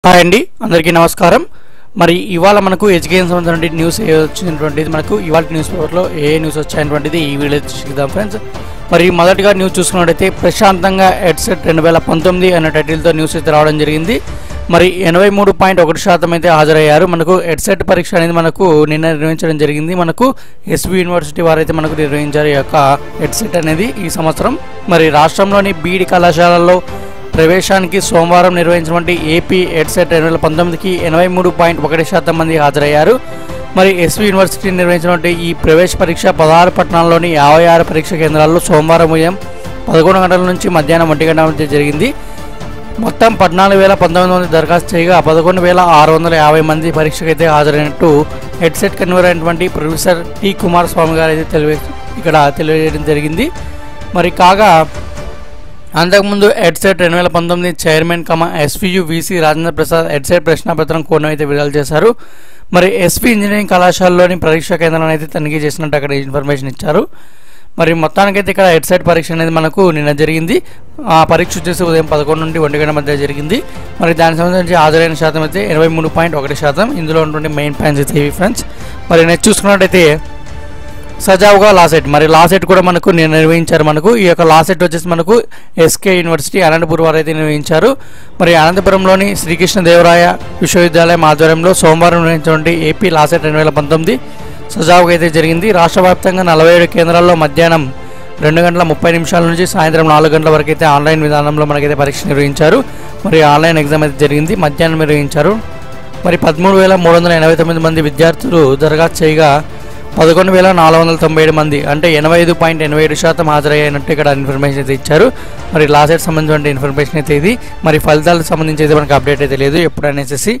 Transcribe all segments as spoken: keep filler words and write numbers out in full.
Hi అండి, అందరికీ నమస్కారం. మరి ఇవాళ మనకు ఎడ్యుకేషన్ సంబంధించిన న్యూస్ ఏ వచ్చినటువంటిది, మనకు ఇవాళ న్యూస్ పేపర్లో ఏ న్యూస్ వచ్చాయటువంటిది ఈ వీడియో చూద్దాం ఫ్రెండ్స్. మరి మొదటిగా న్యూస్ చూసుకున్నట్టయితే ప్రశాంతంగా ఎడ్సెట్ రెండు వేల పంతొమ్మిది అనే టైటిల్తో న్యూస్ అయితే రావడం జరిగింది. మరి ఎనభై మూడు పాయింట్ ఒకటి శాతం అయితే హాజరయ్యారు. మనకు ఎడ్సెట్ పరీక్ష అనేది మనకు నిన్న నిర్వహించడం జరిగింది. మనకు ఎస్వి యూనివర్సిటీ వారైతే మనకు నిర్వహించారు ఈ యొక్క ఎడ్సెట్ అనేది ఈ సంవత్సరం. మరి రాష్ట్రంలోని బీఈడి కళాశాలల్లో ప్రవేశానికి సోమవారం నిర్వహించినటువంటి ఏపీ ఎడ్సెట్ రెండు వేల పంతొమ్మిదికి ఎనభై మూడు పాయింట్ ఒకటి శాతం మంది హాజరయ్యారు. మరి ఎస్వి యూనివర్సిటీ నిర్వహించినటువంటి ఈ ప్రవేశ పరీక్ష పదహారు పట్టణాల్లోని యాభై ఆరు పరీక్ష కేంద్రాల్లో సోమవారం ఉదయం పదకొండు గంటల నుంచి మధ్యాహ్నం ఒంటి గంట మధ్య జరిగింది. మొత్తం పద్నాలుగు వేల పంతొమ్మిది మంది దరఖాస్తు చేయగా పదకొండు వేల ఆరు వందల యాభై మంది పరీక్షకైతే హాజరైనట్టు ఎడ్సెట్ కన్వీనర్ అయినటువంటి ప్రొఫెసర్ టి కుమారస్వామి గారు అయితే తెలియ ఇక్కడ తెలియజేయడం జరిగింది. మరి కాగా అంతకుముందు ఎడ్సెట్ రెండు వేల పంతొమ్మిది chairman cum SVU VC Rajendra Prasad EdCET ప్రశ్నపత్రం కోడ్ను అయితే విడుదల చేశారు. మరి ఎస్వి ఇంజనీరింగ్ కళాశాలలోని పరీక్షా కేంద్రాన్ని అయితే తనిఖీ చేసినట్టు అక్కడ ఇన్ఫర్మేషన్ ఇచ్చారు. మరి మొత్తానికైతే ఇక్కడ ఎడ్సెట్ పరీక్ష అనేది మనకు నిన్న జరిగింది. ఆ పరీక్ష వచ్చేసి ఉదయం పదకొండు నుండి ఒంటి గంట మధ్య జరిగింది. మరి దానికి సంబంధించి హాజరైన శాతం అయితే ఎనభై మూడు పాయింట్ ఒకటి శాతం. ఇందులో ఉన్నటువంటి మెయిన్ పాయింట్స్ అయితే ఇవి ఫ్రెండ్స్. మరి నెక్స్ట్ చూసుకున్నట్టయితే సజావుగా లాసెట్, మరి లాసెట్ కూడా మనకు నిర్వహించారు. మనకు ఈ యొక్క లాసెట్ వచ్చేసి మనకు ఎస్కే యూనివర్సిటీ అనంతపురం వారు అయితే నిర్వహించారు. మరి అనంతపురంలోని శ్రీకృష్ణదేవరాయ విశ్వవిద్యాలయం ఆధ్వర్యంలో సోమవారం నిర్వహించినటువంటి ఏపీ లాసెట్ రెండు వేల పంతొమ్మిది సజావుగా అయితే జరిగింది. రాష్ట్ర వ్యాప్తంగా నలభై ఏడు కేంద్రాల్లో మధ్యాహ్నం రెండు గంటల ముప్పై నిమిషాల నుంచి సాయంత్రం నాలుగు గంటల వరకు అయితే ఆన్లైన్ విధానంలో మనకైతే పరీక్ష నిర్వహించారు. మరి ఆన్లైన్ ఎగ్జామ్ అయితే జరిగింది, మధ్యాహ్నం నిర్వహించారు. మరి పదమూడు వేల మూడు వందల ఎనభై తొమ్మిది మంది విద్యార్థులు దరఖాస్తు చేయగా పదకొండు వేల నాలుగు వందల తొంభై ఏడు మంది అంటే ఎనభై ఐదు పాయింట్ ఎనభై ఏడు శాతం హాజరయ్యాయన్నట్టు ఇక్కడ ఇన్ఫర్మేషన్ అయితే ఇచ్చారు. మరి లాసెట్ సంబంధించిన ఇన్ఫర్మేషన్ అయితే ఇది. మరి ఫలితాలకు సంబంధించి అయితే మనకు అప్డేట్ అయితే లేదు ఎప్పుడనేసి.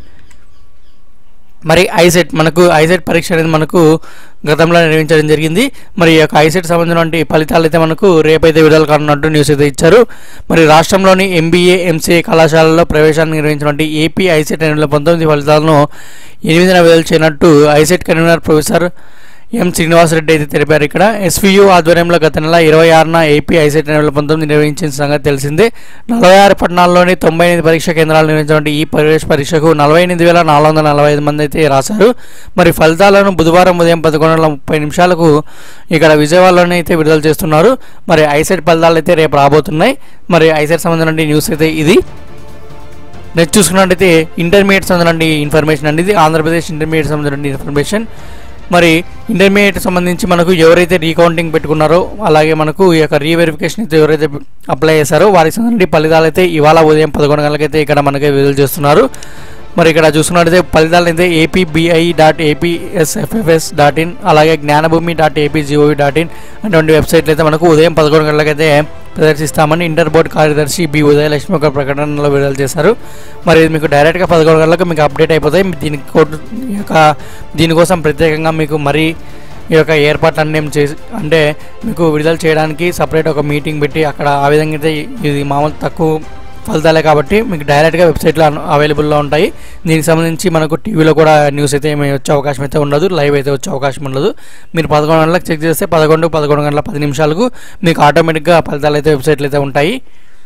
మరి ఐసెట్ మనకు ఐసెట్ పరీక్ష అనేది మనకు గతంలో నిర్వహించడం జరిగింది. మరి ఈ యొక్క ఐసెట్ సంబంధించిన ఫలితాలు అయితే మనకు రేపైతే విడుదల కానున్నట్టు న్యూస్ అయితే ఇచ్చారు. మరి రాష్ట్రంలోని ఎంబీఏ ఎంసీఏ కళాశాలలో ప్రవేశాన్ని నిర్వహించినటువంటి ఏపీ ఐసెట్ రెండు వేల పంతొమ్మిది ఫలితాలను ఎనిమిదిన విడుదల చేయనట్టు ICET convener professor M Srinivasa Reddy అయితే తెలిపారు. ఇక్కడ ఎస్వియు ఆధ్వర్యంలో గత నెల ఇరవై ఆరున ఏపీ ఐసెట్ రెండు వేల పంతొమ్మిది నిర్వహించిన సంగతి తెలిసిందే. నలభై ఆరు పట్టణాల్లోని తొంభై ఎనిమిది పరీక్ష కేంద్రాలు నిర్వహించినటువంటి ఈ ప్రవేశ పరీక్షకు నలభై ఎనిమిది వేల నాలుగు వందల నలభై ఐదు మంది అయితే రాశారు. మరి ఫలితాలను బుధవారం ఉదయం పదకొండు గంటల ముప్పై నిమిషాలకు ఇక్కడ విజయవాడలోనే అయితే విడుదల చేస్తున్నారు. మరి ఐసెట్ ఫలితాలు అయితే రేపు రాబోతున్నాయి. మరి ఐసెట్ సంబంధించిన న్యూస్ అయితే ఇది. నెక్స్ట్ చూసుకున్నట్టయితే ఇంటర్మీడియట్ సంబంధించిన ఇన్ఫర్మేషన్ అండి, ఇది ఆంధ్రప్రదేశ్ ఇంటర్మీడియట్ సంబంధించిన ఇన్ఫర్మేషన్. మరి ఇంటర్మీడియట్ సంబంధించి మనకు ఎవరైతే రీకౌంటింగ్ పెట్టుకున్నారో అలాగే మనకు ఈ యొక్క రీవెరిఫికేషన్ అయితే ఎవరైతే అప్లై చేశారో వారికి సంబంధించి ఫలితాలు అయితే ఇవాళ ఉదయం పదకొండు గంటలకైతే ఇక్కడ మనకి విడుదల చేస్తున్నారు. మరి ఇక్కడ చూసుకున్నట్టయితే ఫలితాలు అయితే APBIE dot APSFFS dot in అలాగే Jnanabhumi dot APGOV dot in అటువంటి వెబ్సైట్లు అయితే మనకు ఉదయం పదకొండు గంటలకైతే ప్రదర్శిస్తామని ఇంటర్ బోర్డు కార్యదర్శి బి ఉదయలక్ష్మి ఒక ప్రకటనలో విడుదల చేశారు. మరి మీకు డైరెక్ట్గా పదకొండు గంటలకు మీకు అప్డేట్ అయిపోతాయి. దీనికి ఈ యొక్క దీనికోసం ప్రత్యేకంగా మీకు మరీ ఈ యొక్క ఏర్పాట్లన్నీ చేసి అంటే మీకు విడుదల చేయడానికి సపరేట్ ఒక మీటింగ్ పెట్టి అక్కడ ఆ విధంగా అయితే ఇది మామూలు తక్కువ ఫలితాలే కాబట్టి మీకు డైరెక్ట్గా వెబ్సైట్లో అవైలబుల్లో ఉంటాయి. దీనికి సంబంధించి మనకు టీవీలో కూడా న్యూస్ అయితే ఏమి వచ్చే అవకాశం అయితే ఉండదు, లైవ్ అయితే వచ్చే అవకాశం ఉండదు. మీరు పదకొండు గంటలకు చెక్ చేస్తే పదకొండు పదకొండు గంటల పది నిమిషాలకు మీకు ఆటోమేటిక్గా ఫలితాలు అయితే వెబ్సైట్లు అయితే ఉంటాయి.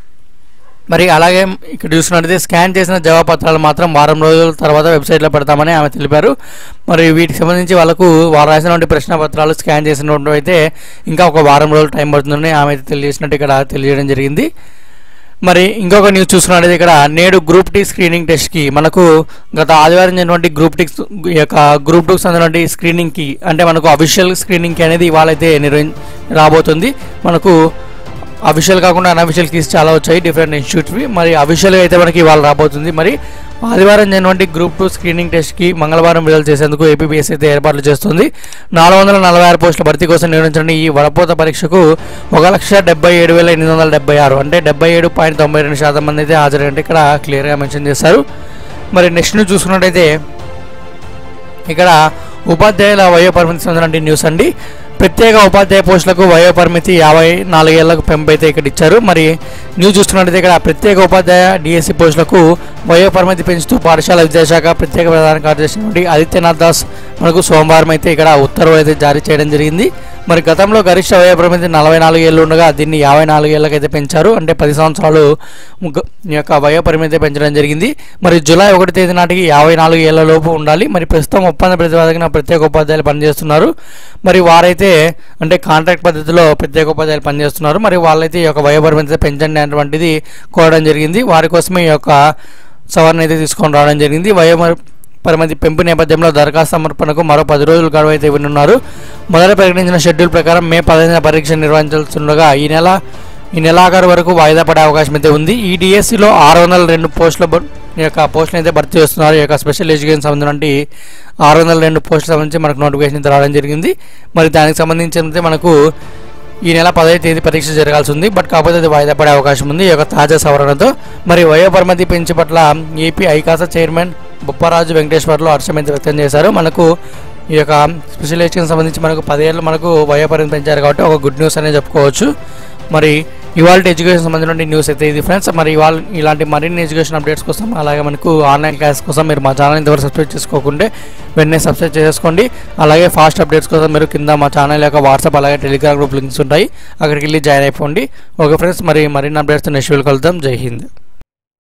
మరి అలాగే ఇక్కడ చూసినట్టయితే స్కాన్ చేసిన జవాబుపత్రాలు మాత్రం వారం రోజుల తర్వాత వెబ్సైట్లో పెడతామని ఆమె తెలిపారు. మరి వీటికి సంబంధించి వాళ్ళకు వారు రాసినటువంటి ప్రశ్న పత్రాలు స్కాన్ చేసినటువంటి అయితే ఇంకా ఒక వారం రోజులు టైం పడుతుందని ఆమె అయితే తెలియజేసినట్టు ఇక్కడ తెలియజేయడం జరిగింది. మరి ఇంకొక న్యూస్ చూసుకున్నట్లయితే ఇక్కడ నేడు గ్రూప్ టీ స్క్రీనింగ్ టెస్ట్కి మనకు గత ఆదివారం జరిగినటువంటి గ్రూప్ టీ యొక్క గ్రూప్ టూకి సంబంధించిన స్క్రీనింగ్కి అంటే మనకు అఫీషియల్ స్క్రీనింగ్కి అనేది ఇవాళైతే నిర్వహి రాబోతుంది. మనకు అఫీషియల్ కాకుండా అన్అఫీషియల్ కీస్ చాలా వచ్చాయి డిఫరెంట్ ఇన్స్టిట్యూట్స్వి. మరి అఫీషియల్గా అయితే మనకి ఇవాళ రాబోతుంది. మరి ఆదివారం జరిగినటువంటి గ్రూప్ టూ స్క్రీనింగ్ టెస్ట్కి మంగళవారం విడుదల చేసేందుకు ఏపీపీఎస్సీ అయితే ఏర్పాట్లు చేస్తుంది. నాలుగు వందల నలభై ఆరు పోస్టుల భర్తీ కోసం నిర్వహించిన ఈ వడపోత పరీక్షకు ఒక లక్ష డెబ్బై ఏడు వేల ఎనిమిది వందల డెబ్బై ఆరు అంటే డెబ్బై ఏడు పాయింట్ తొంభై రెండు శాతం మంది అయితే హాజరైనట్టు ఇక్కడ క్లియర్గా మెన్షన్ చేశారు. మరి నెక్స్ట్ న్యూస్ చూసుకున్నట్టయితే ఇక్కడ ఉపాధ్యాయుల వయో పరిమితి సంబంధించిన న్యూస్ అండి. ప్రత్యేక ఉపాధ్యాయ పోస్టులకు వయో పరిమితి యాభై నాలుగేళ్లకు పెంపు అయితే ఇక్కడ ఇచ్చారు. మరి న్యూస్ చూస్తున్నట్టయితే ఇక్కడ ప్రత్యేక ఉపాధ్యాయ డిఎస్సి పోస్టులకు వయో పరిమితి పెంచుతూ పాఠశాల విద్యాశాఖ ప్రత్యేక ప్రధాన కార్యదర్శి నుండి ఆదిత్యనాథ్ దాస్ మనకు సోమవారం అయితే ఇక్కడ ఉత్తర్వులు అయితే జారీ చేయడం జరిగింది. మరి గతంలో గరిష్ట వయో పరిమితి నలభై నాలుగు ఏళ్ళు ఉండగా దీన్ని యాభై నాలుగు ఏళ్ళకైతే పెంచారు. అంటే పది సంవత్సరాలు ఈ యొక్క వయో పరిమితి పెంచడం జరిగింది. మరి జూలై ఒకటి తేదీ నాటికి యాభై నాలుగు ఏళ్ల లోపు ఉండాలి. మరి ప్రస్తుతం ఒప్పంద ప్రతిపాదన ప్రత్యేక ఉపాధ్యాయులు పనిచేస్తున్నారు. మరి వారైతే అంటే కాంట్రాక్ట్ పద్ధతిలో ప్రత్యేక ఉపాధ్యాయులు పనిచేస్తున్నారు. మరి వాళ్ళైతే ఈ యొక్క వయో పరిమితి పెంచండి అనేటువంటిది కోరడం జరిగింది. వారి కోసమే ఈ యొక్క సవరణ అయితే తీసుకొని రావడం జరిగింది. వయో పరిమితి పెంపు నేపథ్యంలో దరఖాస్తు సమర్పణకు మరో పది రోజులు గడువు అయితే ఇవ్వనున్నారు. మొదట ప్రకటించిన షెడ్యూల్ ప్రకారం మే పదిహేను పరీక్ష నిర్వహించాల్సిండగా ఈ నెల ఈ నెలాఖరు వరకు వాయిదా పడే అవకాశం అయితే ఉంది. ఈ డిఎస్సిలో ఆరు వందల రెండు పోస్టుల ఈ యొక్క పోస్టులు అయితే భర్తీ చేస్తున్నారు. ఈ యొక్క స్పెషల్ ఎడ్యుకేషన్ సంబంధించి ఆరు వందల రెండు పోస్టుల సంబంధించి మనకు నోటిఫికేషన్ అయితే రావడం జరిగింది. మరి దానికి సంబంధించి మనకు ఈ నెల పదహైదు తేదీ పరీక్ష జరగాల్సి ఉంది. బట్ కాకపోతే అది వాయిదా పడే అవకాశం ఉంది ఈ యొక్క తాజా సవరణతో. మరి వయో పరిమితి పెంచి పట్ల ఏపీ ఐకాస చైర్మన్ బొప్పరాజు వెంకటేశ్వర్లు హర్షం అయితే వ్యక్తం చేశారు. మనకు ఈ యొక్క స్పెషల్ ఎడ్యుకేషన్ సంబంధించి మనకు పదేళ్ళు మనకు వయో పరిమితి పెంచారు కాబట్టి ఒక గుడ్ న్యూస్ అనేది చెప్పుకోవచ్చు. మరి ఇవాళ ఎడ్యుకేషన్ సంబంధించిన న్యూస్ అయితే ఇది ఫ్రెండ్స్. మరి ఇవాళ ఇలాంటి మరిన్ని ఎడ్యుకేషన్ అప్డేట్స్ కోసం అలాగే మనకు ఆన్లైన్ క్లాస్ కోసం మీరు మా ఛానల్ ఇంతవరకు సబ్స్క్రైబ్ చేసుకోకుంటే వెంటనే సబ్స్క్రైబ్ చేసుకోండి. అలాగే ఫాస్ట్ అప్డేట్స్ కోసం మీరు కింద మా ఛానల్ యొక్క వాట్సాప్ అలాగే టెలిగ్రామ్ గ్రూప్ లింక్స్ ఉంటాయి, అక్కడికి వెళ్ళి జాయిన్ అయిపోండి. ఓకే ఫ్రెండ్స్, మరి మరిన్ని అప్డేట్స్ నెక్స్ట్ వీడియోలో కలుద్దాం. జై హింద్.